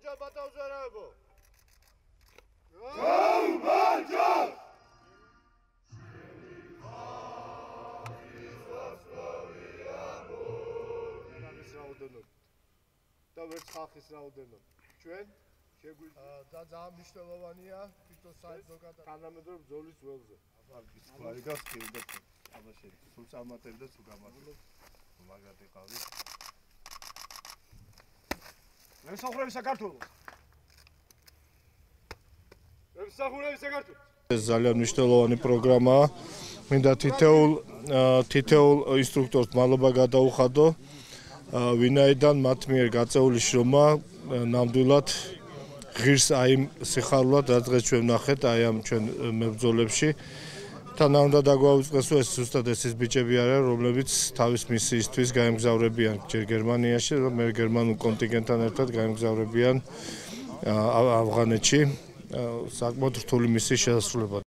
გამარჯობა ბატონზარებო. გამარჯობა. და ვერც ხალხის რაოდენობა. ჩვენ შეგვიძლია ძალიან მნიშვნელოვანია თვითონ საერთო თანამედროვე ბრძოლის ველზე. ის გვარიგავს კიდევ აბა სულ წარმატებ და სულ გამარჯობა. მაგათ იყავი. მემსახურები საქართველოს. მემსახურები საქართველოს. ეს ძალიან მნიშვნელოვანი პროგრამაა. მინდა თითოეულ ინსტრუქტორს მადლობა გადაუხადო. ვინაიდან მათ მიერ გაწეული შრომა ნამდვილად ღირს აი იმ სიხარულად, რაც დღეს ჩვენ ვნახეთ აი ამ ჩვენ მებრძოლებში. თან უნდა დაგვაუწყდეს, ეს ზუსტად ეს ბიჭები არიან, რომლებიც თავის მისიისთვის გაემგზავრებიან ჯერ გერმანიაში, და მე გერმანულ კონტინგენტთან ერთად გაემგზავრებიან ავღანეთში საკმაოდ რთული მისიის შესრულებად.